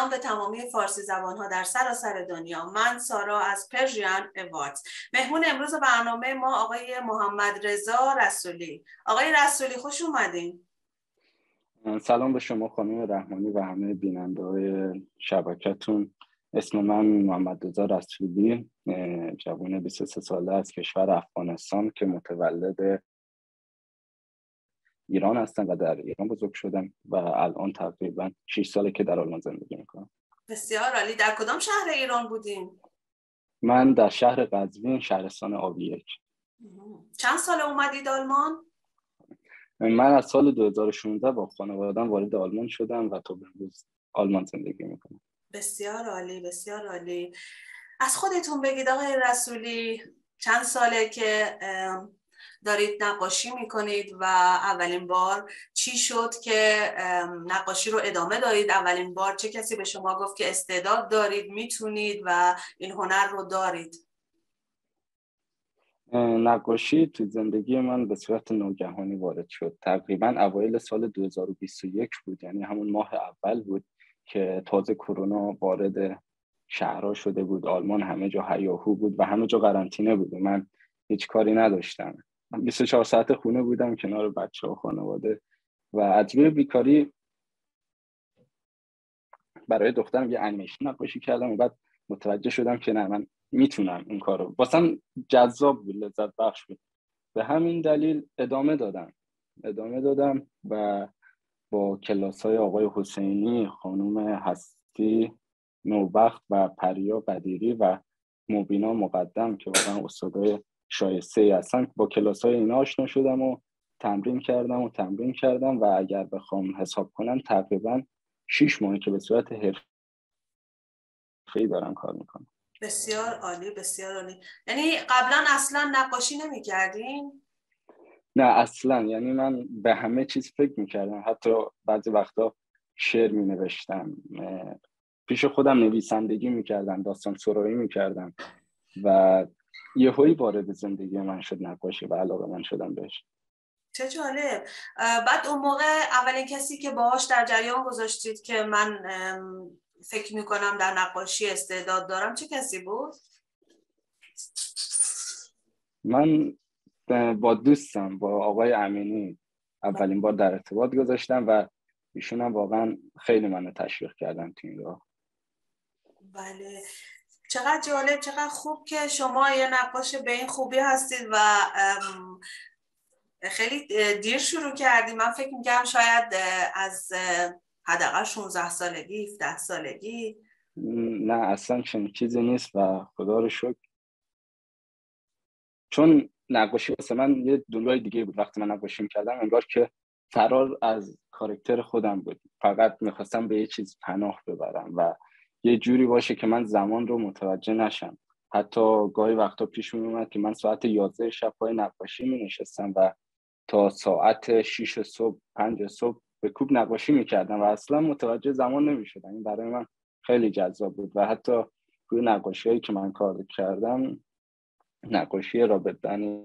سلام به تمامی فارسی زبان‌ها در سراسر دنیا. من سارا از پرژین اواردز. مهمون امروز برنامه ما آقای محمد رضا رسولی. آقای رسولی خوش اومدین. سلام به شما خانم رحمانی و همه بیننده‌های شبکتون. اسم من محمد رضا رسولی، جوان 23 ساله از کشور افغانستان که متولد ایران هستم و در ایران بزرگ شدم و الان تقریبا 6 ساله که در آلمان زندگی میکنم. بسیار عالی. در کدام شهر ایران بودین؟ من در شهر قزوین، شهرستان آبی 1. چند سال اومدید آلمان؟ من از سال 2016 با خانواده‌ام وارد آلمان شدم و تا امروز آلمان زندگی میکنم. بسیار عالی، بسیار عالی. از خودتون بگید آقای رسولی، چند ساله که دارید نقاشی میکنید و اولین بار چی شد که نقاشی رو ادامه دارید؟ اولین بار چه کسی به شما گفت که استعداد دارید، میتونید و این هنر رو دارید؟ نقاشی تو زندگی من به صورت ناگهانی وارد شد. تقریبا اوایل سال 2021 بود، یعنی همون ماه اول بود که تازه کرونا وارد شهرها شده بود. آلمان همه جا هیاهو بود و همه جا قرنطینه بود. من هیچ کاری نداشتم. من 24 ساعت خونه بودم کنار بچه‌ها و خانواده و از روی بیکاری برای دخترم یه انیمیشن نقاشی کردم و بعد متوجه شدم که نه، من میتونم این کارو. واسم جذاب بود، لذت بخش بود. به همین دلیل ادامه دادم و با کلاس‌های آقای حسینی، خانم هستی نوبخت و پریا بدیری و مبینا مقدم که واقعا استادای شایسته‌ای هستن، با کلاس‌های اینا آشنا شدم و تمرین کردم و اگر بخوام حساب کنم تقریبا 6 ماه که به صورت حرفه‌ای دارم کار میکنم. بسیار عالی، بسیار عالی. یعنی قبلا اصلا نقاشی نمی‌کردین؟ نه اصلا، یعنی من به همه چیز فکر میکردم، حتی بعضی وقتا شعر مینوشتم، پیش خودم نویسندگی میکردم، داستان سرایی میکردم و یهویی وارد زندگی من شد نقاشی و علاقه من شدم بهش. چه جالب. بعد اون موقع اولین کسی که باهاش در جریان گذاشتید که من فکر میکنم در نقاشی استعداد دارم چه کسی بود؟ من با دوستم، با آقای امینی اولین بار در ارتباط گذاشتم و ایشون هم واقعا خیلی منو تشویق کردن تو این راه. بله، چقدر جالب، چقدر خوب که شما یه نقاش به این خوبی هستید و خیلی دیر شروع کردید. من فکر می‌کردم شاید از حداقل 16 سالگی 17 سالگی. نه اصلا چنین چیزی نیست و خدا رو شکر، چون نقاشی واسه من یه دنیای دیگه بود. وقتی من نقاشی می‌کردم انگار که فرار از کاراکتر خودم بود، فقط می‌خواستم به یه چیز پناه ببرم و یه جوری باشه که من زمان رو متوجه نشم. حتی گاهی وقتا پیش میومد که من ساعت 11 شب پای نقاشی می‌نشستم و تا ساعت 6 صبح 5 صبح به کوب نقاشی می‌کردم و اصلا متوجه زمان نمی‌شدم. این برای من خیلی جذاب بود و حتی روی نقاشی‌هایی که من کار کردم، نقاشی رابرت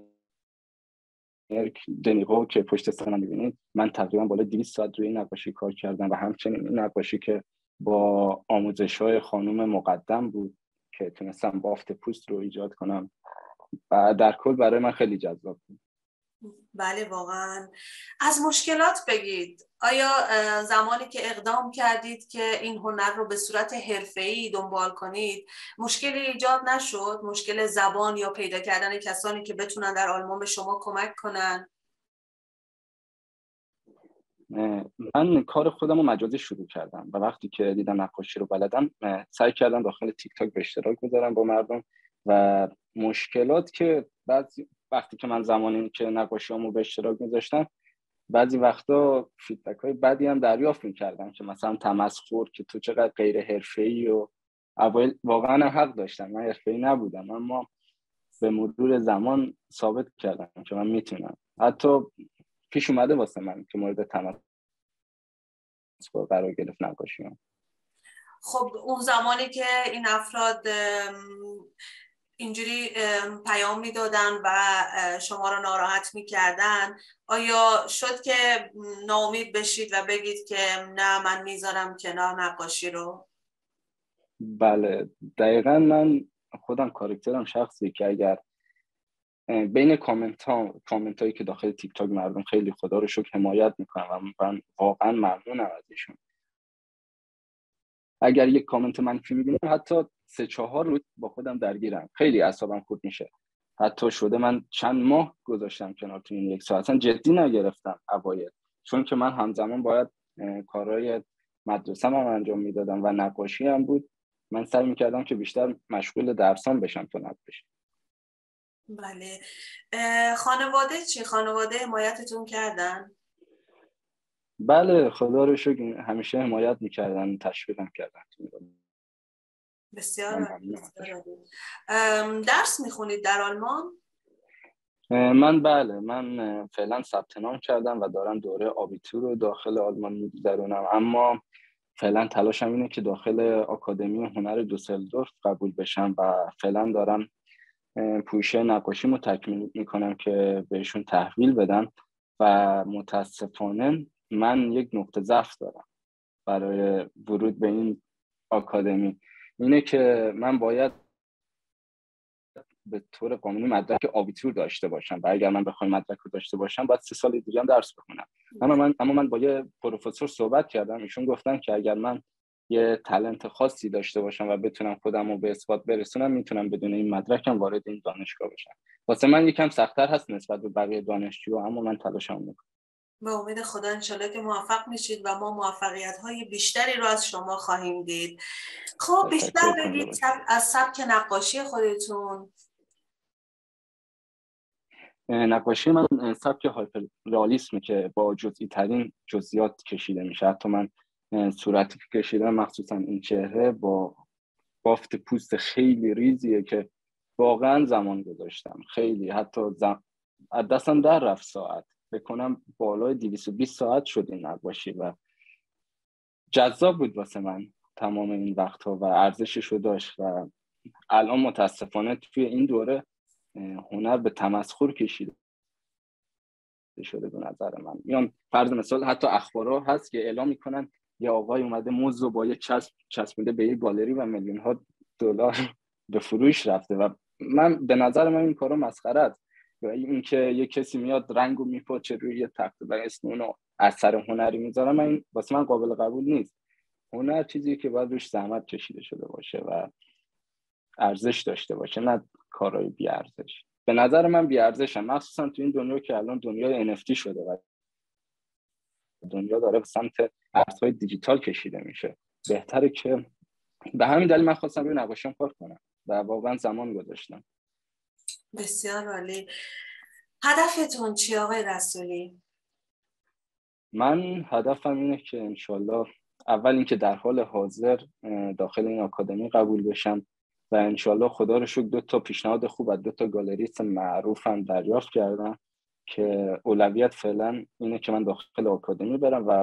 دنیقو که پشت سرم می‌بینید، من تقریبا بالا 200 ساعت روی این نقاشی کار کردم و همچنین این نقاشی که با آموزش‌های خانم مقدم بود که تونستم بافت پوست رو ایجاد کنم و در کل برای من خیلی جذاب بود. بله واقعا. از مشکلات بگید. آیا زمانی که اقدام کردید که این هنر رو به صورت حرفه‌ای دنبال کنید مشکلی ایجاد نشد؟ مشکل زبان یا پیدا کردن کسانی که بتونن در آلمان به شما کمک کنن؟ من کار خودم رو مجازی شروع کردم و وقتی که دیدم نقاشی رو بلدم سعی کردم داخل تیک تاک به اشتراک بذارم با مردم و مشکلات که وقتی که من زمانی که نقاشیامو به اشتراک میذاشتم بعضی وقتا فیدبک های بدی هم دریافت میکردم که مثلا تمسخر، که تو چقدر غیر حرفه‌ای و اوایل واقعا حق داشتم، من حرفه‌ای نبودم، اما به مرور زمان ثابت کردم که من میتونم. حتی پیش اومده واسه من که مورد تمسخر قرار گرفت نقاشیام. خب اون زمانی که این افراد اینجوری پیام میدادن و شما رو ناراحت میکردن، آیا شد که ناامید بشید و بگید که نه من میذارم کنار نقاشی رو؟ بله دقیقا من خودم کاراکترم شخصی که اگر بین کامنت هایی که داخل تیک تاک مردم خیلی خدا رو شکر حمایت میکنن و من واقعا ممنونم ازشون، اگر یک کامنت منفی میبینم حتی 3-4 روز با خودم درگیرم، خیلی اعصابم خورد میشه. حتی شده من چند ماه گذاشتم کنار تو این 1 ساعت، اصلا جدی نگرفتم اوایل، چون که من همزمان باید کارهای مدرسه‌ام هم انجام میدادم و نقاشی هم بود. من سعی میکردم که بیشتر مشغول درسام بشم تا نقاشی. بله. خانواده چی؟ خانواده حمایتتون کردن؟ بله خدا رو شکر همیشه حمایت میکردن، تشویقم کردن. بسیار من عالی، ممنونم بسیار ازشون. عالی. درس میخونید در آلمان؟ من فعلا ثبت نام کردم و دارم دوره آبیتور رو داخل آلمان میگذرونم، اما فعلا تلاشم اینه که داخل آکادمی هنر دوسلدورف قبول بشم و فعلا دارم پوشه نقاشیمو تکمیل میکنم که بهشون تحویل بدم و متاسفانه من یک نقطه ضعف دارم برای ورود به این آکادمی، اینه که من باید به طور قانونی مدرک آبیتور داشته باشم و اگر من بخوام مدرک رو داشته باشم باید 3 سال دیگه هم درس بخونم. اما من با یه پروفسور صحبت کردم، ایشون گفتن که اگر من یه تالنت خاصی داشته باشم و بتونم خودم رو به اثبات برسونم میتونم بدون این مدرکم وارد این دانشگاه بشم. واسه من یکم سخت‌تر هست نسبت به بقیه دانشجوها، اما من تلاشم میکنم. به امید خدا انشالله که موفق میشید و ما موفقیت‌های بیشتری رو از شما خواهیم دید. خب بیشتر تشکر بگید کنم. از سبک نقاشی خودتون. نقاشی من سبک هایپر رئالیسمه که با جزئی ترین جزئیات کشیده میشه. حتی من صورتی که کشیدم مخصوصا این چهره با بافت پوست خیلی ریزیه که واقعا زمان گذاشتم، خیلی حتی از دستم در رفت ساعت، بکنم بالای 220 ساعت شد این نقاشی و جذاب بود واسه من تمام این وقتها و ارزشش رو داشت. و الان متاسفانه توی این دوره هنر به تمسخر کشیده شده به نظر من. میان فرض مثال حتی اخبارها هست که اعلام میکنن یه آقای اومده موز رو با یه چسبونده به یه گالری و میلیون ها دلار به فروش رفته و من به نظر من این کارو مسخره است. یا اینکه یه کسی میاد رنگو میپاچه روی یه تخته و اسم اونو اثر هنری میذاره، من واسه من قابل قبول نیست. هنر چیزی که باید روش زحمت کشیده شده باشه و ارزش داشته باشه، نه کارهای بی ارزش. به نظر من بی ارزشم، مخصوصا تو این دنیا که الان دنیای NFT شده و دنیا داره به سمت ارزهای دیجیتال کشیده میشه. بهتره که به همین دلیل من خواستم روی نقاشیم کار کنم و واقعا زمان گذاشتم. بسیار عالی. هدفتون چی آقای رسولی؟ من هدفم اینه که انشالله اول اینکه در حال حاضر داخل این آکادمی قبول بشم و انشالله خدا رو شکر 2 تا پیشنهاد خوب از 2 تا گالریست معروفم دریافت کردم که اولویت فعلا اینه که من داخل آکادمی برم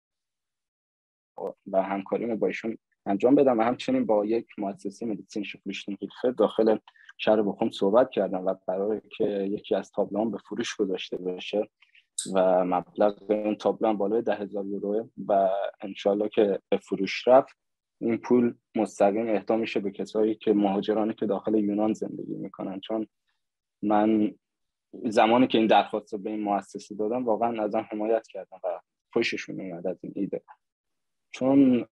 و همکاریمو با ایشون انجام بدم و همچنین با یک مؤسسه مدیسین شفلیشتین هیلفه داخل شهر بخوم صحبت کردم و قراره که یکی از تابلوام به فروش گذاشته بشه و مبلغ این تابلو هم بالای 10,000 یوروه و انشالله که به فروش رفت این پول مستقیم اهدا میشه به کسایی که مهاجرانی که داخل یونان زندگی میکنن، چون من زمانی که این درخواست رو به این مؤسسه دادم واقعا ازم حمایت کردم و خوششون اومد از این ایده، چون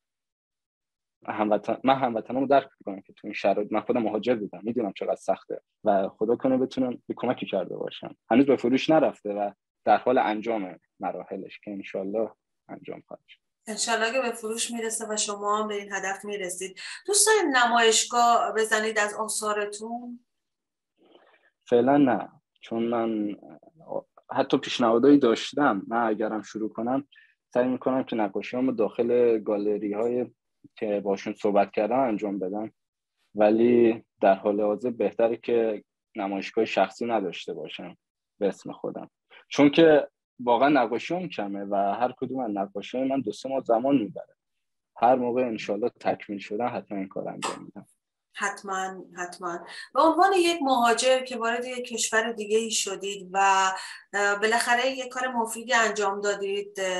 من هموطنامو درک میکنم که تو این شرایط، من خودم مهاجر بودم میدونم چقدر سخته و خدا کنه بتونم به کمکی کرده باشم. هنوز به فروش نرفته و در حال انجام مراحلش که انشالله انجام خواهد شد. انشالله که به فروش میرسه و شما هم به این هدف میرسید. دوست دارید نمایشگاه بزنید از آثارتون؟ فعلا نه، چون من حتی پیشنهادایی داشتم. من اگرم شروع کنم سعی میکنم که نقاشیامو داخل گالری های که باشون صحبت کردم انجام بدم، ولی در حال حاضر بهتره که نمایشگاه شخصی نداشته باشم به اسم خودم، چون که واقعا نقاشیام کمه و هر کدوم از نقاشی‌های من 2-3 ماه زمان میبره. هر موقع انشالله تکمیل شدن حتما این کار انجام میدم. حتما حتما. به عنوان یک مهاجر که وارد یک کشور دیگه ای شدید و بالاخره یک کار مفیدی انجام دادید،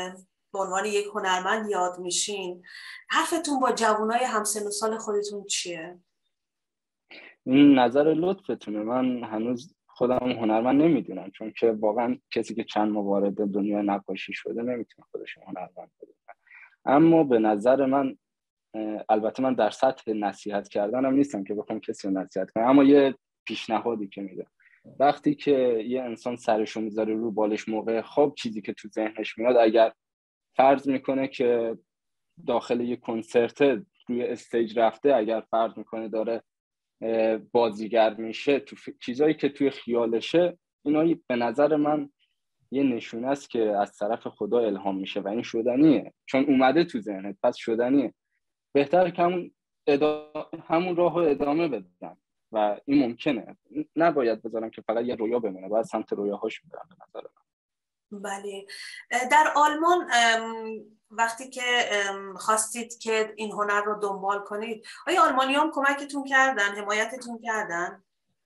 به عنوان یک هنرمند یاد میشین، حرفتون با جوانای همسن و سال خودتون چیه؟ این نظر لطفتونه. من هنوز خودم هنرمند نمیدونم، چون که واقعا کسی که چند ماه وارد دنیای نقاشی شده نمیتونه خودش هنرمند بدونه. اما به نظر من، البته من در سطح نصیحت کردنم نیستم که بخوام کسی رو نصیحت کنم، اما یه پیشنهادی که میدم، وقتی که یه انسان سرشو میذاره رو بالش موقع خواب، چیزی که تو ذهنش میاد، اگر فرض میکنه که داخل یه کنسرت روی استیج رفته، اگر فرض میکنه داره بازیگر میشه، چیزایی که توی خیالشه، اینا به نظر من یه نشونه است که از طرف خدا الهام میشه و این شدنیه، چون اومده تو ذهنت، پس شدنیه. بهتر که همون راه رو ادامه بدم و این ممکنه. نباید بذارم که فقط یه رویا بمونه، باید سمت رویاهاش برم به نظر من. بله. در آلمان وقتی که خواستید که این هنر رو دنبال کنید، آیا آلمانی هم کمکتون کردن، حمایتتون کردن؟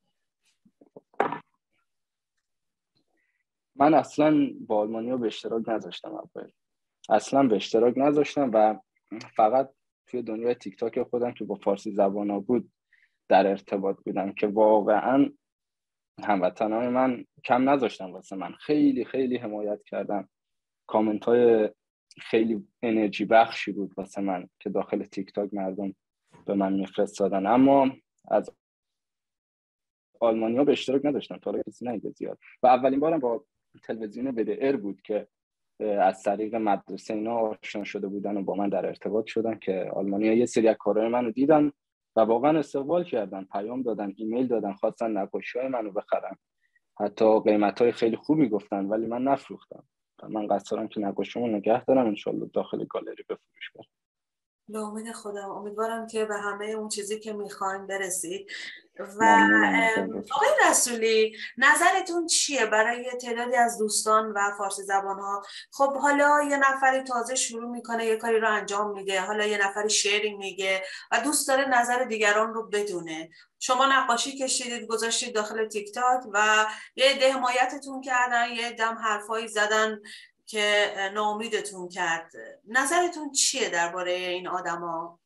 من اصلا با آلمانیا به اشتراک نذاشتم، اصلا به اشتراک نذاشتم و فقط توی دنیای تیک تاک خودم که با فارسی زبانا بود در ارتباط بودم، که واقعا هموطنهای من کم نذاشتم واسه من، خیلی خیلی حمایت کردم. کامنت های خیلی انرژی بخشی بود واسه من که داخل تیک تاک مردم به من میفرستادن، اما از آلمانیا به اشتراک نداشتم تا کسی نیده زیاد. و اولین بارم با تلویزیون WDR بود که از طریق مدرسه اینا آشنا شده بودن و با من در ارتباط شدن، که آلمانیا یه سری از کارهای منو دیدن و واقعا استقبال کردن، پیام دادن، ایمیل دادن، خواستن نقاشی‌های منو بخرن، حتی قیمت‌های خیلی خوبی گفتن، ولی من نفروختم. من قصد دارم که نقاشیمو نگه دارم، انشالله داخل گالری به فروش برم. به امید خدا، امیدوارم که به همه اون چیزی که میخواین برسید. و ممنونم. آقای رسولی، نظرتون چیه برای تعدادی از دوستان و فارسی زبان ها؟ خب حالا یه نفری تازه شروع میکنه یه کاری رو انجام میده، حالا یه نفری شعری میگه و دوست داره نظر دیگران رو بدونه. شما نقاشی کشیدید گذاشتید داخل تیک تاک و یه عده حمایتتون کردن، یه عده هم حرفایی زدن که ناامیدتون کرد. نظرتون چیه درباره این آدما؟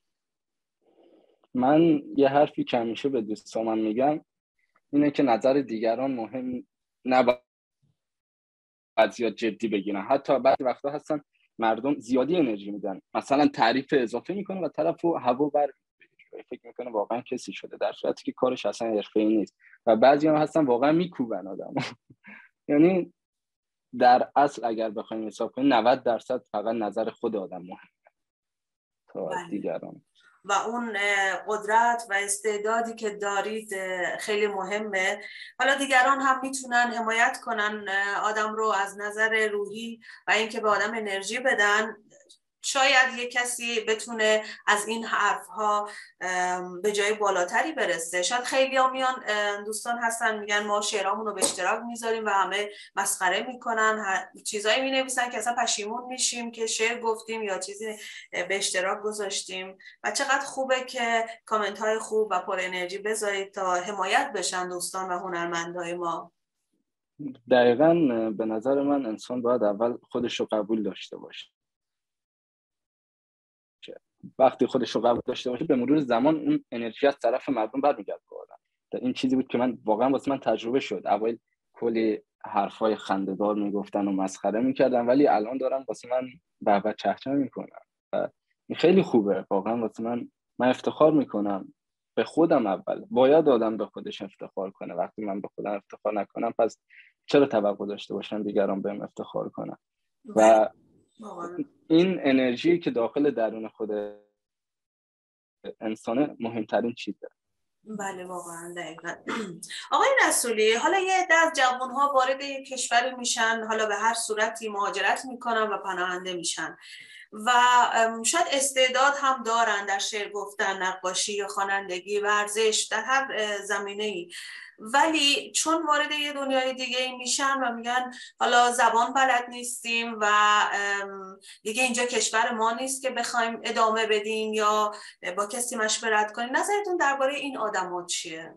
من یه حرفی که همیشه به دوستام میگم اینه که نظر دیگران مهم نباید زیاد جدی بگیرن. حتی بعضی وقتا هستن مردم زیادی انرژی میدن، مثلا تعریف اضافه میکنه و طرفو هوا بر فکر میکنه واقعا کسی شده، در صورتی که کارش اصلا حرفه‌ای نیست. و بعضی هم هستن واقعا میکوبن آدم. یعنی در اصل اگر بخوایم حساب کنیم 90% فقط نظر خود آدم مهمه تا دیگران. و اون قدرت و استعدادی که دارید خیلی مهمه. حالا دیگران هم میتونن حمایت کنن آدم رو از نظر روحی و اینکه به آدم انرژی بدن. شاید یک کسی بتونه از این حرفها به جای بالاتری برسه. شاید خیلی ها میان، دوستان هستن میگن ما شعرامون رو به اشتراک میذاریم و همه مسخره میکنن، چیزایی مینویسن که اصلا پشیمون میشیم که شعر گفتیم یا چیزی به اشتراک گذاشتیم. و چقدر خوبه که کامنت های خوب و پر انرژی بذارید تا حمایت بشن دوستان و هنرمندای ما. دقیقاً به نظر من انسان باید اول خودش رو قبول داشته باشه. وقتی خودش رو قبول داشته باشه، به مرور زمان اون انرژی از طرف مردم برمیگرده به آدم. این چیزی بود که من واقعا واسه من تجربه شد. اول کلی حرفای خنده‌دار میگفتن و مسخره میکردن، ولی الان دارم واسه من بابا چهچه میکنن. این خیلی خوبه واقعا واسه من افتخار میکنم به خودم. اول باید آدم به خودش افتخار کنه. وقتی من به خودم افتخار نکنم، پس چرا توقع داشته باشم دیگران بهم افتخار کنن؟ و این انرژی که داخل درون خود انسان مهمترین چیزه. بله واقعا دقیقا. آقای رسولی، حالا یه عده از جوان‌ها وارد کشوری میشن، حالا به هر صورتی مهاجرت میکنن و پناهنده میشن و شاید استعداد هم دارن در شعر گفتن، نقاشی یا خوانندگی، ورزش، در هر زمینه‌ای، ولی چون وارد یه دنیای دیگه میشن و میگن حالا زبان بلد نیستیم و دیگه اینجا کشور ما نیست که بخوایم ادامه بدیم یا با کسی مشورت کنیم. نظرتون درباره این آدم‌ها چیه؟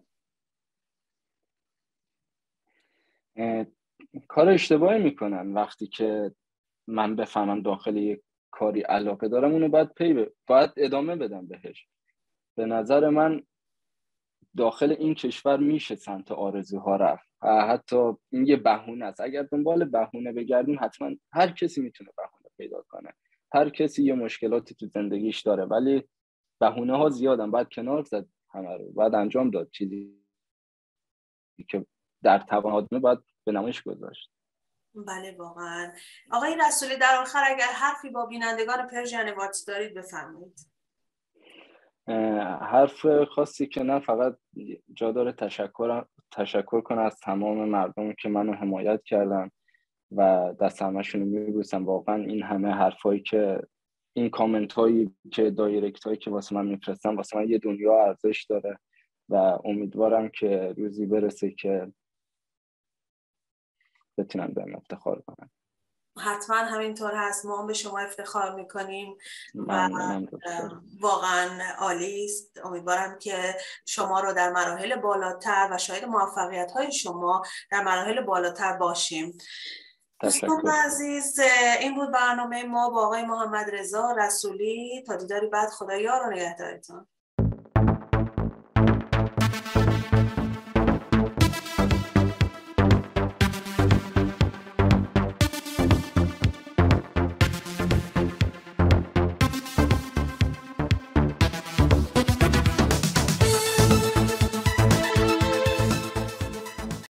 کار اشتباهی میکنن وقتی که من بفهمم داخل یک کاری علاقه دارم، اونو باید ادامه بدم بهش. به نظر من داخل این کشور میشه سمت آرزوها رفت. حتی این یه بهونه است. اگر دنبال بهونه بگردیم حتما هر کسی میتونه بهونه پیدا کنه. هر کسی یه مشکلاتی تو زندگیش داره، ولی بهونه ها زیادن. باید کنار زد همه رو، باید انجام داد چیزی که در توان آدمی باید به نمایش گذاشت. بله واقعا. آقای رسولی، در آخر اگر حرفی با بینندگان پرژین واتس دارید بفرمایید. حرف خاصی که نه، فقط جا داره تشکر کنم از تمام مردم که منو حمایت کردن و دست همشون رو میبوسم. واقعا این همه حرفایی که این کامنت هایی که دایرکت هایی که واسه من میفرستن واسه من یه دنیا ارزش داره و امیدوارم که روزی برسه که بتونم بهم افتخار کنم. حتما همینطور هست، ما هم به شما افتخار میکنیم و ممنونم. واقعا عالی است. امیدوارم که شما رو در مراحل بالاتر و شاید موفقیت های شما در مراحل بالاتر باشیم. دوستان عزیز، این بود برنامه ما با آقای محمد رضا رسولی. تا دیداری بعد، خدا یار و نگهدارتون.